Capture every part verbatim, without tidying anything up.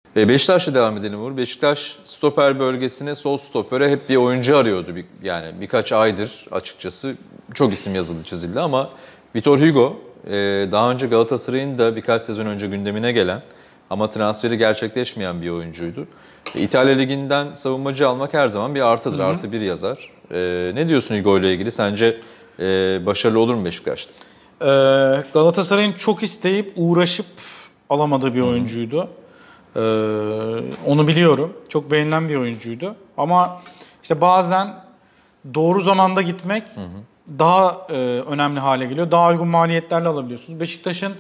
E, Beşiktaş'la devam edelim Uğur. Beşiktaş stoper bölgesine, sol stopere hep bir oyuncu arıyordu. Bir, yani birkaç aydır açıkçası çok isim yazıldı, çizildi ama Vitor Hugo e, daha önce Galatasaray'ın da birkaç sezon önce gündemine gelen ama transferi gerçekleşmeyen bir oyuncuydu. E, İtalya Ligi'nden savunmacı almak her zaman bir artıdır, Hı-hı. artı bir yazar. E, ne diyorsun Hugo ile ilgili? Sence e, başarılı olur mu Beşiktaş'ta? Ee, Galatasaray'ın çok isteyip uğraşıp alamadığı bir oyuncuydu. Ee, onu biliyorum. Çok beğenilen bir oyuncuydu. Ama işte bazen doğru zamanda gitmek hı hı. daha e, önemli hale geliyor. Daha uygun maliyetlerle alabiliyorsunuz. Beşiktaş'ın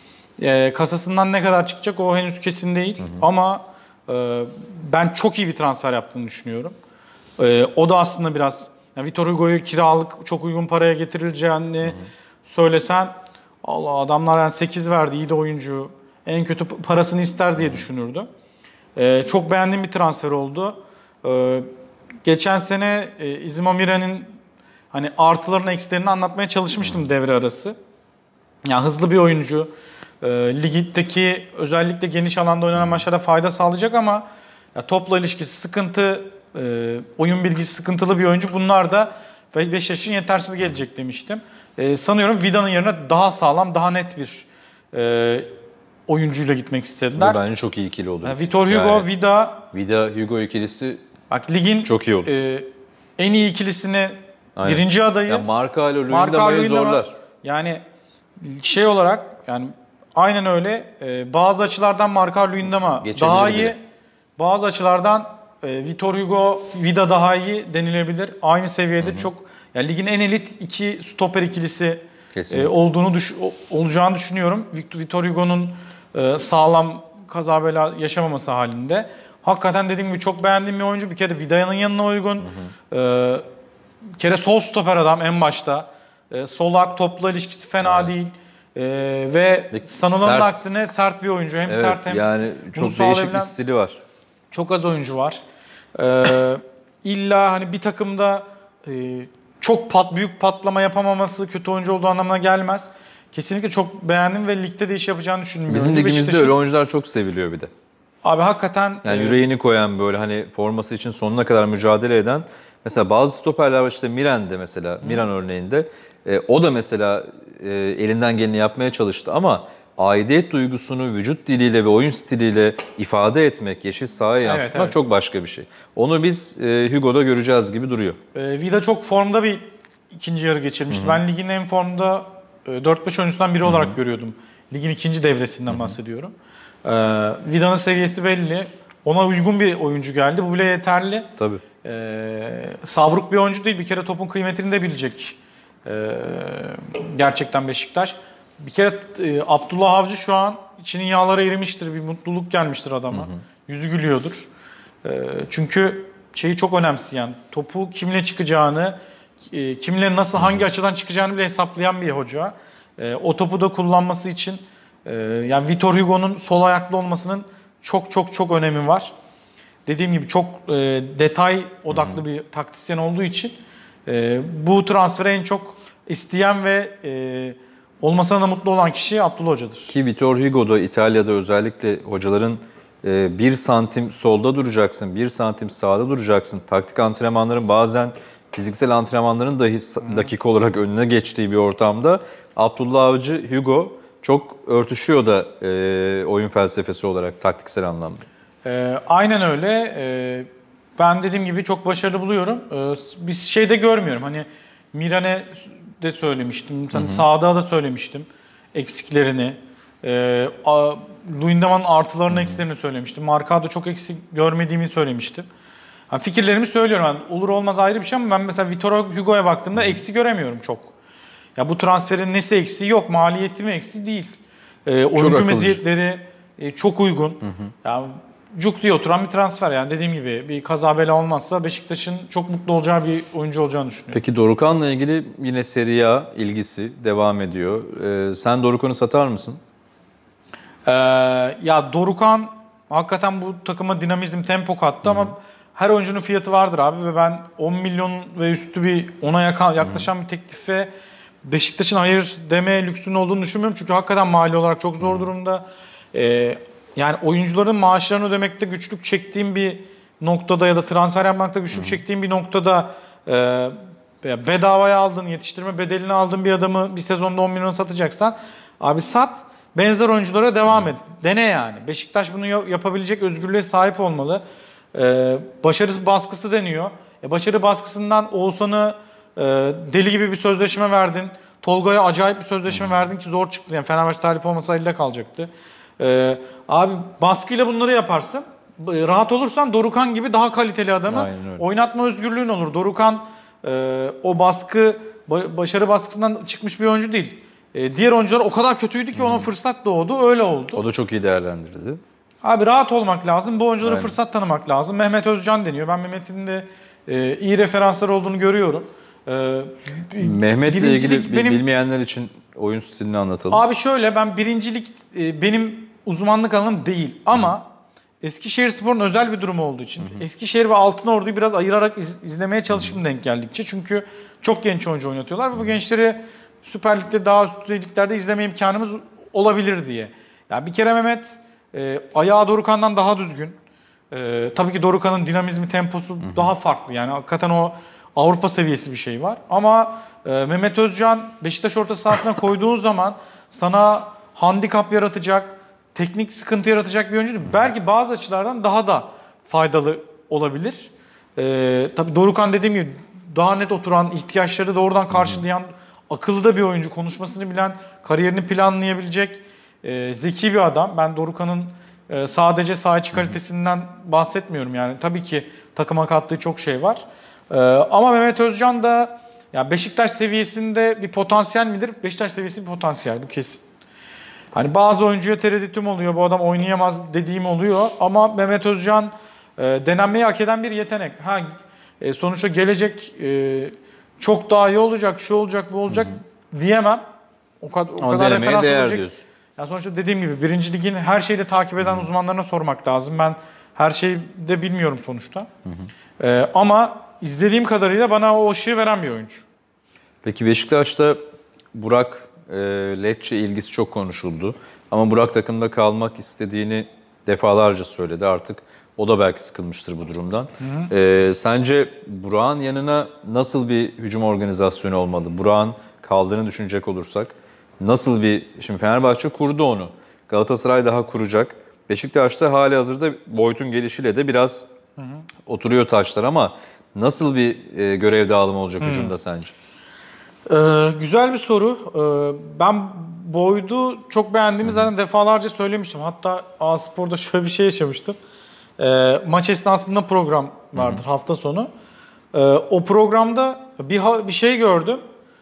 e, kasasından ne kadar çıkacak o henüz kesin değil. Hı hı. Ama e, ben çok iyi bir transfer yaptığını düşünüyorum. E, o da aslında biraz yani Vitor Hugo'yu kiralık çok uygun paraya getirileceğini hı hı. söylesen Allah adamlar yani sekiz verdi, iyi de oyuncu. En kötü parasını ister diye düşünürdü. Ee, çok beğendiğim bir transfer oldu. Ee, geçen sene e, İzmir Mire'nin hani artılarını eksilerini anlatmaya çalışmıştım devre arası. Yani hızlı bir oyuncu. E, ligdeki özellikle geniş alanda oynanan maçlara fayda sağlayacak ama ya topla ilişkisi sıkıntı, e, oyun bilgisi sıkıntılı bir oyuncu. Bunlar da Beşiktaş'ın yetersiz gelecek demiştim. E, sanıyorum Vida'nın yerine daha sağlam, daha net bir e, oyuncuyla gitmek istediler. Ve bence çok iyi ikili olur. Yani Vitor Hugo, yani, Vida. Vida, Hugo ikilisi bak, ligin çok iyi olur. E, en iyi ikilisini Aynen. birinci adayı. Ya Marka ile Luyendama'yı zorlar. Yani şey olarak yani aynen öyle. E, bazı açılardan Marka Luyendama daha iyi. Bile. Bazı açılardan e, Vitor Hugo, Vida daha iyi denilebilir. Aynı seviyede Hı-hı. çok yani ligin en elit iki stoper ikilisi e, olduğunu düş, olacağını düşünüyorum. Vitor Hugo'nun e, sağlam kaza bela yaşamaması halinde. Hakikaten dediğim gibi çok beğendiğim bir oyuncu. Bir kere Vida'nın yanına uygun. Hı hı. E, bir kere sol stoper adam en başta. E, sol ak topla ilişkisi fena evet. değil. E, ve Peki, sanılanın sert. aksine sert bir oyuncu. Hem evet, sert hem yani çok değişik bir stili var. Çok az oyuncu var. E, illa hani bir takımda e, çok pat büyük patlama yapamaması kötü oyuncu olduğu anlamına gelmez. Kesinlikle çok beğendim ve ligde de iş yapacağını düşündüm. Bizim ligimizde öyle oyuncular çok seviliyor bir de. Abi hakikaten yani yüreğini koyan böyle hani forması için sonuna kadar mücadele eden. Mesela bazı stoperler var işte Miran'de mesela Hı. Miran örneğinde. E, o da mesela e, elinden geleni yapmaya çalıştı ama aidiyet duygusunu vücut diliyle ve oyun stiliyle ifade etmek, yeşil sahaya yansıtmak evet, evet. çok başka bir şey. Onu biz e, Hugo'da göreceğiz gibi duruyor. E, Vida çok formda bir ikinci yarı geçirmişti. Hı-hı. Ben ligin en formda e, dört beş oyuncusundan biri Hı-hı. olarak görüyordum. Ligin ikinci devresinden Hı-hı. bahsediyorum. E, Vida'nın seviyesi belli. Ona uygun bir oyuncu geldi. Bu bile yeterli. Tabii. E, savruk bir oyuncu değil. Bir kere topun kıymetini de bilecek. E, gerçekten Beşiktaş. Bir kere e, Abdullah Avcı şu an içinin yağları erimiştir. Bir mutluluk gelmiştir adama. Hı hı. Yüzü gülüyordur. E, çünkü şeyi çok önemseyen, topu kimle çıkacağını, e, kimle nasıl, hı hı. hangi açıdan çıkacağını bile hesaplayan bir hoca. E, o topu da kullanması için e, yani Vitor Hugo'nun sol ayaklı olmasının çok çok çok önemi var. Dediğim gibi çok e, detay odaklı hı hı. bir taktisyen olduğu için e, bu transferi en çok isteyen ve e, olmasına da mutlu olan kişi Abdullah Hoca'dır. Ki Vitor Hugo'da İtalya'da özellikle hocaların e, bir santim solda duracaksın, bir santim sağda duracaksın. Taktik antrenmanların bazen fiziksel antrenmanların dahi hmm. dakika olarak önüne geçtiği bir ortamda Abdullah Avcı, Hugo çok örtüşüyor da e, oyun felsefesi olarak taktiksel anlamda. E, aynen öyle. E, ben dediğim gibi çok başarılı buluyorum. E, bir şey de görmüyorum. Hani Mirane de söylemiştim. Hani sağda da söylemiştim eksiklerini. E, Luyendama'nın artılarını, hı hı. eksilerini söylemiştim. Marka'da çok eksik görmediğimi söylemiştim. Yani fikirlerimi söylüyorum. Yani olur olmaz ayrı bir şey ama ben mesela Vitor Hugo'ya baktığımda hı hı. eksi göremiyorum çok. Ya bu transferin nesi eksiği yok. Maliyeti mi eksiği değil. E, oyuncu meziyetleri e, çok uygun. Hı hı. Yani cuk diye oturan bir transfer yani dediğim gibi bir kaza bela olmazsa Beşiktaş'ın çok mutlu olacağı bir oyuncu olacağını düşünüyorum. Peki Dorukhan'la ilgili yine Serie A ilgisi devam ediyor. Ee, sen Dorukhan'ı satar mısın? Ee, ya Dorukhan hakikaten bu takıma dinamizm, tempo kattı Hı-hı. ama her oyuncunun fiyatı vardır abi ve ben on milyon ve üstü bir ona yaklaşan Hı-hı. bir teklife Beşiktaş'ın hayır deme lüksünün olduğunu düşünmüyorum. Çünkü hakikaten mali olarak çok zor Hı-hı. durumda. Ee, yani oyuncuların maaşlarını ödemekte güçlük çektiğim bir noktada ya da transfer yapmakta güçlük çektiğim bir noktada e, bedavaya aldığın, yetiştirme bedelini aldığın bir adamı bir sezonda on milyon satacaksan abi sat, benzer oyunculara devam et. Dene yani. Beşiktaş bunu yapabilecek özgürlüğe sahip olmalı. Ee, başarı baskısı deniyor. E, başarı baskısından Oğuzhan'ı e, deli gibi bir sözleşme verdin. Tolga'ya acayip bir sözleşme verdin ki zor çıktı. Yani Fenerbahçe talip olmasa elde kalacaktı. Ee, abi baskıyla bunları yaparsın. Rahat olursan Dorukhan gibi daha kaliteli adamı oynatma özgürlüğün olur. Dorukhan e, o baskı, başarı baskısından çıkmış bir oyuncu değil. E, diğer oyuncular o kadar kötüydü ki ona fırsat doğdu. Öyle oldu. O da çok iyi değerlendirdi. Abi rahat olmak lazım. Bu oyunculara Aynen. fırsat tanımak lazım. Mehmet Özcan deniyor. Ben Mehmet'in de e, iyi referanslar olduğunu görüyorum. E, Mehmet'le ilgili benim, bilmeyenler için oyun stilini anlatalım. Abi şöyle, ben birincilik e, benim uzmanlık alanım değil ama Hı. Eskişehirspor'un özel bir durumu olduğu için Hı -hı. Eskişehir ve Altınordu'yu biraz ayırarak iz, izlemeye çalıştım denk geldikçe. Çünkü çok genç oyuncu oynatıyorlar ve bu gençleri Süper Lig'de daha üst liglerde izleme imkanımız olabilir diye. Ya bir kere Mehmet e, ayağı Dorukhan'dan daha düzgün. E, tabii ki Dorukhan'ın dinamizmi, temposu Hı -hı. daha farklı. Yani hakikaten o Avrupa seviyesi bir şey var. Ama e, Mehmet Özcan Beşiktaş orta sahasına koyduğun zaman sana handikap yaratacak, teknik sıkıntı yaratacak bir oyuncu değil. Belki bazı açılardan daha da faydalı olabilir. E, tabii Dorukhan dediğim gibi daha net oturan, ihtiyaçları doğrudan karşılayan, akıllı da bir oyuncu, konuşmasını bilen, kariyerini planlayabilecek e, zeki bir adam. Ben Dorukhan'ın e, sadece saha içi kalitesinden bahsetmiyorum yani. Tabii ki takıma kattığı çok şey var. E, ama Mehmet Özcan da ya Beşiktaş seviyesinde bir potansiyel midir? Beşiktaş seviyesi bir potansiyel, bu kesin. Hani bazı oyuncuya tereddütüm oluyor, bu adam oynayamaz dediğim oluyor ama Mehmet Özcan e, denenmeyi hak eden bir yetenek. Ha, e, sonuçta gelecek e, çok daha iyi olacak, şu olacak, bu olacak hı hı. diyemem. O kadar, o kadar referans olacak. Diyorsun. Yani sonuçta dediğim gibi birinci ligin her şeyi de takip eden hı hı. uzmanlarına sormak lazım. Ben her şeyi de bilmiyorum sonuçta. Hı hı. E, ama izlediğim kadarıyla bana o ışığı veren bir oyuncu. Peki Beşiktaş'ta Burak e, Lecce ilgisi çok konuşuldu. Ama Burak takımda kalmak istediğini defalarca söyledi. Artık o da belki sıkılmıştır bu durumdan. Hı hı. E, sence Burak'ın yanına nasıl bir hücum organizasyonu olmalı? Burak'ın kaldığını düşünecek olursak nasıl bir... Şimdi Fenerbahçe kurdu onu. Galatasaray daha kuracak. Beşiktaş'ta hali hazırda boyutun gelişiyle de biraz hı hı. oturuyor taşlar ama nasıl bir e, görev dağılımı olacak hı. hücumda sence? Ee, güzel bir soru. Ee, ben Boyd'u çok beğendiğimi zaten defalarca söylemiştim. Hatta A-Spor'da şöyle bir şey yaşamıştım. Ee, maç esnasında program vardır Hı-hı. hafta sonu. Ee, o programda bir bir şey gördüm.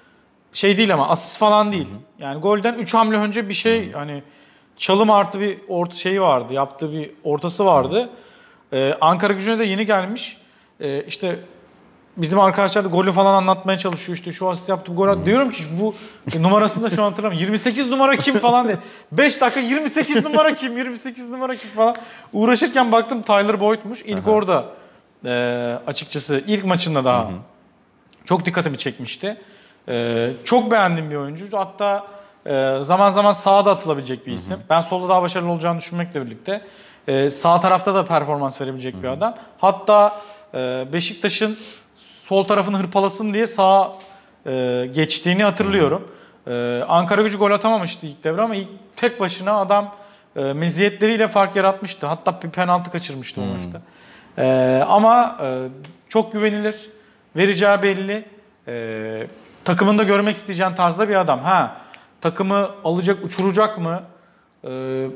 Şey değil ama asist falan değil. Hı-hı. Yani golden üç hamle önce bir şey Hı-hı. hani çalım artı bir orta şeyi vardı. Yaptığı bir ortası vardı. Ee, Ankara Gücü'ne de yeni gelmiş. Ee, işte bizim arkadaşlar da golü falan anlatmaya çalışıyor, işte şu asist yaptım, gol attım. Diyorum ki bu numarasını da şu an hatırlamıyorum. yirmi sekiz numara kim falan diye. beş dakika yirmi sekiz numara kim, yirmi sekiz numara kim falan. Uğraşırken baktım Tyler Boyd'muş. İlk Aha. orada e, açıkçası ilk maçında daha Hı-hı. çok dikkatimi çekmişti. E, çok beğendiğim bir oyuncu. Hatta e, zaman zaman sağa da atılabilecek bir isim. Hı-hı. Ben solda daha başarılı olacağını düşünmekle birlikte e, sağ tarafta da performans verebilecek Hı-hı. bir adam. Hatta e, Beşiktaş'ın sol tarafını hırpalasın diye sağa e, geçtiğini hatırlıyorum. E, Ankara Gücü gol atamamıştı ilk devre ama ilk tek başına adam e, meziyetleriyle fark yaratmıştı. Hatta bir penaltı kaçırmıştı hmm. o maçta. E, ama e, çok güvenilir, vereceği belli. E, takımında görmek isteyeceğin tarzda bir adam. Ha, takımı alacak, uçuracak mı? E,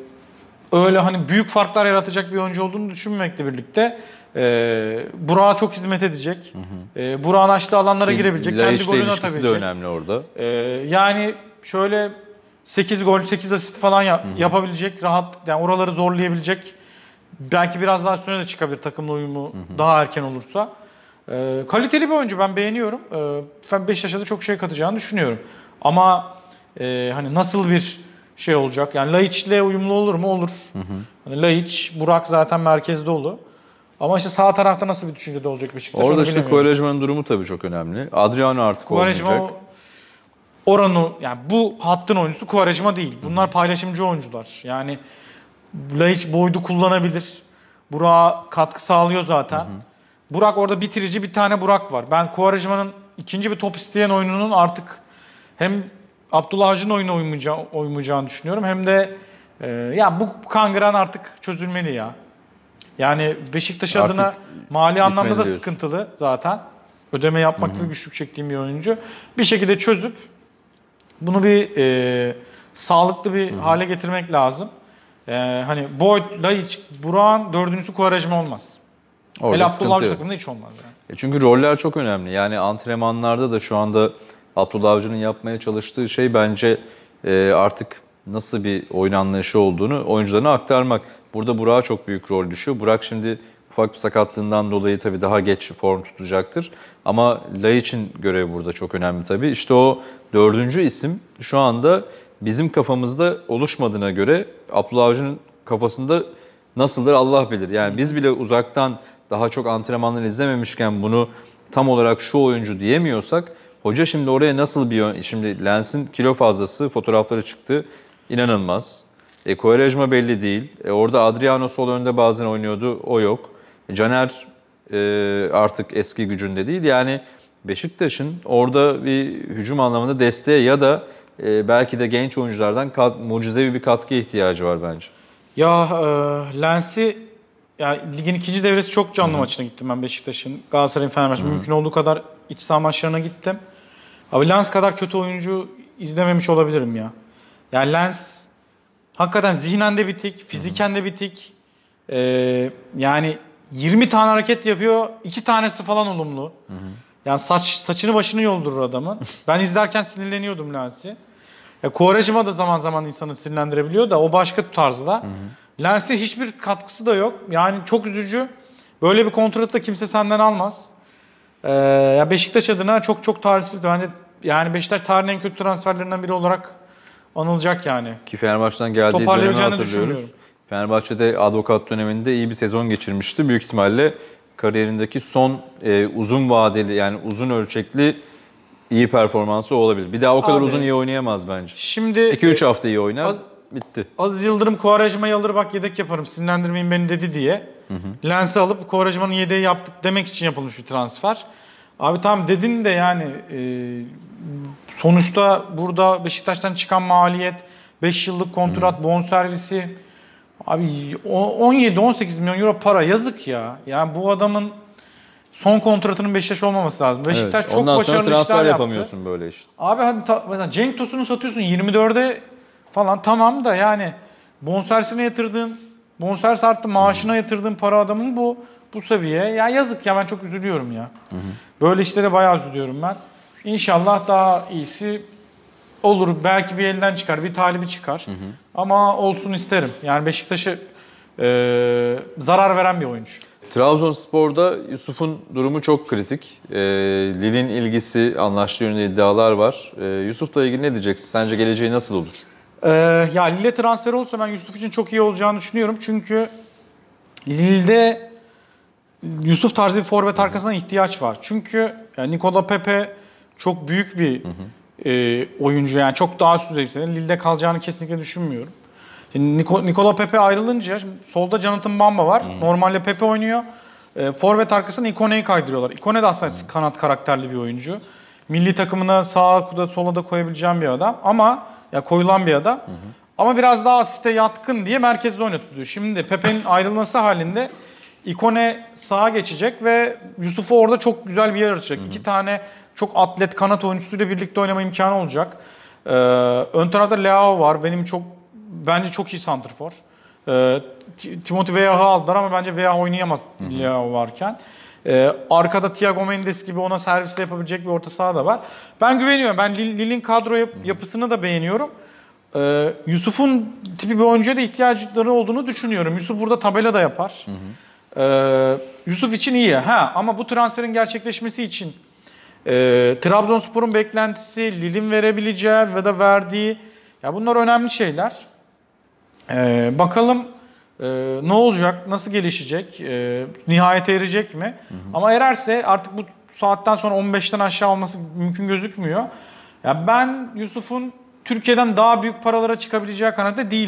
öyle hani büyük farklar yaratacak bir oyuncu olduğunu düşünmemekle birlikte Ee, Burak'a çok hizmet edecek. Hı hı. Ee, Burak'ın açtığı alanlara Ki, girebilecek. Kendi golünü atabilecek. de önemli orada. Ee, yani şöyle sekiz gol, sekiz asist falan ya, yapabilecek. Rahat, yani oraları zorlayabilecek. Belki biraz daha üstüne de çıkabilir takımla uyumu hı hı. daha erken olursa. Ee, kaliteli bir oyuncu, ben beğeniyorum. Ee, Beşiktaş'a da çok şey katacağını düşünüyorum. Ama e, hani nasıl bir şey olacak? Yani Laiç'le uyumlu olur mu? Olur. Hı hı. Hani Laiç, Burak zaten merkezde olur. Ama işte sağ tarafta nasıl bir düşüncede olacak Beşiktaş? Orada işte Quaresma'nın durumu tabii çok önemli. Adriano artık Quaresma olmayacak. Oranı, yani bu hattın oyuncusu Quaresma değil. Bunlar paylaşımcı oyuncular. Yani Laiç Boyd'u kullanabilir. Burak'a katkı sağlıyor zaten. Hı hı. Burak orada bitirici bir tane Burak var. Ben Quaresma'nın ikinci bir top isteyen oyununun artık hem Abdullah Avcı'nın oyuna uymayacağı, uymayacağını düşünüyorum. Hem de e, ya bu kangren artık çözülmeli ya. Yani Beşiktaş Artık adına mali anlamda da diyorsun. sıkıntılı zaten. Ödeme yapmakta güçlük çektiğim bir oyuncu. Bir şekilde çözüp bunu bir e, sağlıklı bir Hı-hı. hale getirmek lazım. E, hani Boyd, Laiç, Burak'ın dördüncüsü Quaresma olmaz. El Abdullah Avcı takımında hiç olmaz yani. E çünkü roller çok önemli. Yani antrenmanlarda da şu anda Abdullah Avcı'nın yapmaya çalıştığı şey bence e, artık nasıl bir oyun anlayışı olduğunu oyuncularına aktarmak. Burada Burak'a çok büyük rol düşüyor. Burak şimdi ufak bir sakatlığından dolayı tabii daha geç form tutacaktır. Ama Laiç'in görevi burada çok önemli tabii. İşte o dördüncü isim şu anda bizim kafamızda oluşmadığına göre Abdullah Avcı'nın kafasında nasıldır Allah bilir. Yani biz bile uzaktan daha çok antrenmanları izlememişken bunu tam olarak şu oyuncu diyemiyorsak hoca şimdi oraya nasıl bir... Şimdi Lens'in kilo fazlası fotoğrafları çıktı. İnanılmaz. E, Quaresma belli değil. E, orada Adriano sol önde bazen oynuyordu. O yok. E, Caner e, artık eski gücünde değil. Yani Beşiktaş'ın orada bir hücum anlamında desteğe ya da e, belki de genç oyunculardan kat, mucizevi bir katkıya ihtiyacı var bence. Ya e, Lens'i ya ligin ikinci devresi çok canlı Hı-hı. maçına gittim ben Beşiktaş'ın. Galatasaray'ın Fenerbahçe mümkün olduğu kadar iç saha maçlarına gittim. Abi Lens kadar kötü oyuncu izlememiş olabilirim ya. Yani Lens hakikaten zihnen de bitik, fiziken de bitik. Ee, yani yirmi tane hareket yapıyor, iki tanesi falan olumlu. Hı hı. Yani saç saçını başını yoldurur adamın. Ben izlerken sinirleniyordum Lens'i. Ya Quaresma da zaman zaman insanı sinirlendirebiliyor da o başka tarzda. Hı hı. Lens'e hiçbir katkısı da yok. Yani çok üzücü. Böyle bir kontratı da kimse senden almaz. Ee, ya Beşiktaş adına çok çok talihsiz. Bence yani Beşiktaş tarihinin en kötü transferlerinden biri olarak anılacak yani. Ki Fenerbahçe'den geldiği dönemi hatırlıyoruz. Fenerbahçe'de Advokat döneminde iyi bir sezon geçirmişti. Büyük ihtimalle kariyerindeki son e, uzun vadeli yani uzun ölçekli iyi performansı olabilir. Bir daha o kadar Abi, uzun iyi oynayamaz bence. Şimdi iki üç hafta iyi oynar. Az, bitti. Aziz Yıldırım Quaresma'yı alır bak yedek yaparım sinirlendirmeyin beni dedi diye. Hı hı. Lens'i alıp Quaresma'nın yedeği yaptık demek için yapılmış bir transfer. Abi tamam dedin de yani e, sonuçta burada Beşiktaş'tan çıkan maliyet beş yıllık kontrat, hmm. bonservisi abi on yedi on sekiz milyon euro para yazık ya. Yani bu adamın son kontratının Beşiktaş olmaması lazım. Beşiktaş evet, çok başarılı işler yaptı. Ondan sonra transfer yapamıyorsun böyle işte. Abi hadi ta, mesela Cenk Tosun'u satıyorsun yirmi dörde falan tamam da yani bonservisine yatırdığın, bonservis arttı maaşına yatırdığın para adamın bu bu seviye. Ya yazık ya ben çok üzülüyorum ya. Hı hı. Böyle işlere bayağı üzülüyorum ben. İnşallah daha iyisi olur. Belki bir elden çıkar, bir talibi çıkar. Hı hı. Ama olsun isterim. Yani Beşiktaş'a e, zarar veren bir oyuncu. Trabzonspor'da Yusuf'un durumu çok kritik. E, Lille'in ilgisi, anlaştığı yönünde iddialar var. E, Yusuf'la ilgili ne diyeceksin? Sence geleceği nasıl olur? E, ya Lille transferi olsa ben Yusuf için çok iyi olacağını düşünüyorum. Çünkü Lille'de Yusuf tarzı bir forvet arkasına ihtiyaç var. Çünkü yani Nicola Pepe çok büyük bir hı hı. E, oyuncu yani çok daha üst düzey bir sene. Lille'de kalacağını kesinlikle düşünmüyorum. Şimdi Nico, Nicola Pepe ayrılınca şimdi solda Jonathan Bamba var. Hı. Normalde Pepe oynuyor. E, forvet arkasına Ikone'yi kaydırıyorlar. Ikone de aslında hı. kanat karakterli bir oyuncu. Milli takımına sağa da sola da koyabileceğim bir adam ama ya koyulan bir adam. Hı hı. Ama biraz daha asiste yatkın diye merkezde oynatılıyor. Şimdi Pepe'nin ayrılması halinde Ikone sağa geçecek ve Yusuf'u orada çok güzel bir yer açacak. Hı hı. İki tane çok atlet kanat oyuncusuyla birlikte oynama imkanı olacak. Ee, ön tarafta Leao var. Benim çok bence çok iyi santrfor. Ee, Timothy Weah'ı aldılar ama bence Weah oynayamaz hı hı. Leao varken. Ee, arkada Thiago Mendes gibi ona servisle yapabilecek bir orta saha da var. Ben güveniyorum. Ben Lille'in kadro yap- yapısını da beğeniyorum. Ee, Yusuf'un tipi bir oyuncuya da ihtiyaçları olduğunu düşünüyorum. Yusuf burada tabela da yapar. Hı hı. Ee, Yusuf için iyi. Ha ama bu transferin gerçekleşmesi için e, Trabzonspor'un beklentisi, Lille'in verebileceği ve de verdiği ya bunlar önemli şeyler. Ee, bakalım e, ne olacak, nasıl gelişecek, e, nihayete erecek mi? Hı hı. Ama ererse artık bu saatten sonra on beşten aşağı olması mümkün gözükmüyor. Ya ben Yusuf'un Türkiye'den daha büyük paralara çıkabileceği kanaatinde değilim.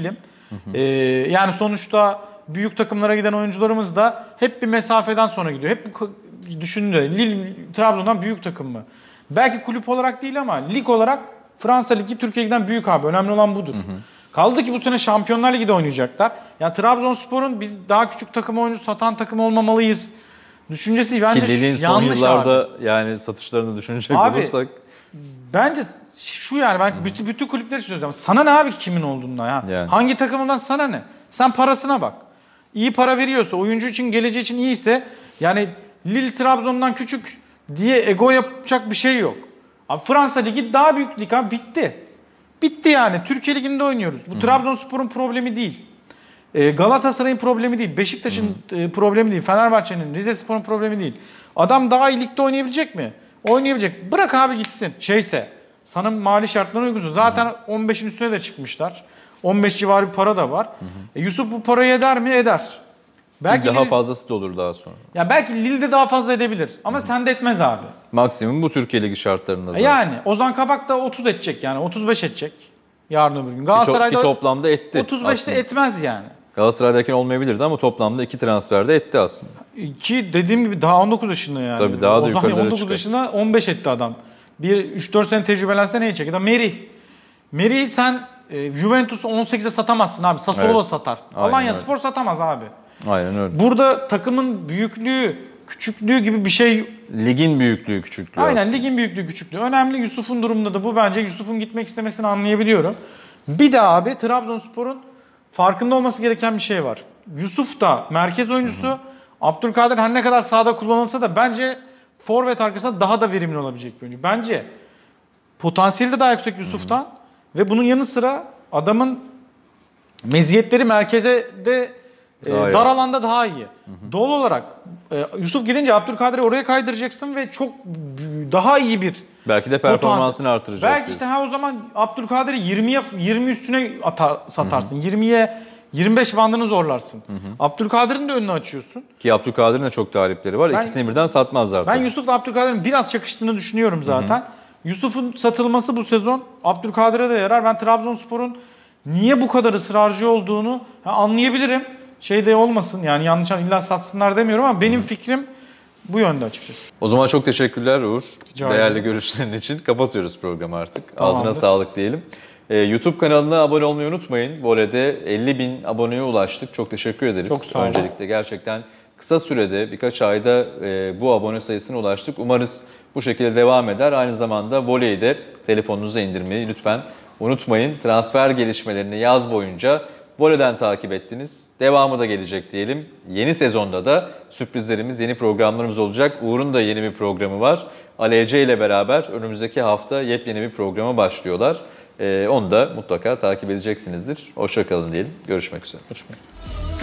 Ee, yani sonuçta büyük takımlara giden oyuncularımız da hep bir mesafeden sonra gidiyor. Hep bu düşünülüyor. Lille, Trabzon'dan büyük takım mı? Belki kulüp olarak değil ama lig olarak Fransa Ligi Türkiye'ye giden büyük abi. Önemli olan budur. Hı hı. Kaldı ki bu sene Şampiyonlar Ligi'de oynayacaklar. Yani Trabzonspor'un biz daha küçük takım oyuncu satan takım olmamalıyız düşüncesi değil. Bence ki Lille'in son yanlış yıllarda abi. yani satışlarını düşünecek Abi, olursak. Bence şu yani ben hmm. bütün, bütün kulüpleri söylüyorum. Sana ne abi kimin olduğunda ya? Yani. Hangi takımından sana ne? Sen parasına bak. İyi para veriyorsa, oyuncu için, geleceği için iyiyse yani Lille Trabzon'dan küçük diye ego yapacak bir şey yok. Abi Fransa Ligi daha büyük lig abi, bitti. Bitti yani. Türkiye Ligi'nde oynuyoruz. Bu hmm. Trabzonspor'un problemi değil. Ee, Galatasaray'ın problemi değil. Beşiktaş'ın hmm. problemi değil. Fenerbahçe'nin, Rizespor'un problemi değil. Adam daha iyi ligde oynayabilecek mi? Oynayabilecek. Bırak abi gitsin. Şeyse, sana mali şartlarına uygunsun. Zaten hı-hı. on beşin üstüne de çıkmışlar. on beş civarı bir para da var. E, Yusuf bu parayı eder mi? Eder. Belki daha Lille, fazlası da olur daha sonra. Ya belki Lille'de daha fazla edebilir ama hı-hı. sende etmez abi. Maksimum bu Türkiye Ligi şartlarında zaten. Yani Ozan Kabak da otuz edecek yani. otuz beş edecek yarın öbür gün. Galatasaray'da ki, to- ki toplamda etti. otuz beşte etmez yani. Galatasaray'daki olmayabilirdi ama toplamda iki transferde etti aslında. Ki dediğim gibi daha on dokuz yaşında yani. Tabii daha da yukarılara on dokuz yaşında on beş etti adam. Bir üç dört sene tecrübelense neye çeker? Merih. Merih'i sen e, Juventus'u on sekize satamazsın abi. Sassuolo evet. satar. Alanya Spor satamaz abi. Aynen öyle. Burada takımın büyüklüğü, küçüklüğü gibi bir şey. Ligin büyüklüğü, küçüklüğü. Aynen aslında. Ligin büyüklüğü, küçüklüğü. Önemli. Yusuf'un durumunda da bu bence. Yusuf'un gitmek istemesini anlayabiliyorum. Bir de abi Trabzonspor'un farkında olması gereken bir şey var. Yusuf da merkez oyuncusu. Hı hı. Abdülkadir her ne kadar sahada kullanılsa da bence forvet arkasında daha da verimli olabilecek bir oyuncu. Bence potansiyeli de daha yüksek Yusuf'tan. Hı hı. Ve bunun yanı sıra adamın meziyetleri merkeze de e, dar alanda daha iyi. Hı hı. Doğal olarak e, Yusuf gidince Abdülkadir'i oraya kaydıracaksın ve çok daha iyi bir belki de performansını artıracak. Belki işte ha o zaman Abdülkadir'i yirmiye yirmi üstüne atar, satarsın. Hı hı. yirmiye yirmi beş bandını zorlarsın. Hı hı. Abdülkadir'in de önünü açıyorsun. Ki Abdülkadir'in de çok talipleri var. Ben, İkisini birden satmazlar. Ben Yusuf'la Abdülkadir'in biraz çakıştığını düşünüyorum zaten. Hı hı. Yusuf'un satılması bu sezon Abdülkadir'e de yarar. Ben Trabzonspor'un niye bu kadar ısrarcı olduğunu anlayabilirim. Şey de olmasın yani yanlış illa satsınlar demiyorum ama benim hı hı. fikrim bu yönde açıkçası. O zaman çok teşekkürler Uğur. Rica Değerli ederim. Görüşlerin için. Kapatıyoruz programı artık. Tamamdır. Ağzına sağlık diyelim. Ee, YouTube kanalına abone olmayı unutmayın. Vole'de elli bin aboneye ulaştık. Çok teşekkür ederiz. Çok sağ olun. Öncelikle gerçekten kısa sürede birkaç ayda e, bu abone sayısına ulaştık. Umarız bu şekilde devam eder. Aynı zamanda voleyi de telefonunuza indirmeyi lütfen unutmayın. Transfer gelişmelerini yaz boyunca Vole'den takip ettiniz. Devamı da gelecek diyelim. Yeni sezonda da sürprizlerimiz, yeni programlarımız olacak. Uğur'un da yeni bir programı var. Ali Ece ile beraber önümüzdeki hafta yepyeni bir programa başlıyorlar. Ee, onu da mutlaka takip edeceksinizdir. Hoşça kalın diyelim. Görüşmek üzere. Görüşmek üzere.